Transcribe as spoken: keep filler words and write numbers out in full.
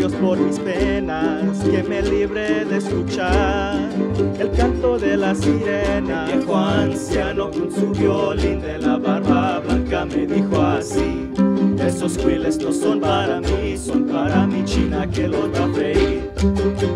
Dios por mis penas, que me libre de escuchar el canto de la sirena. El viejo anciano con su violín de la barba blanca me dijo así: esos cuiles no son para mí, son para mi china que los va a freír.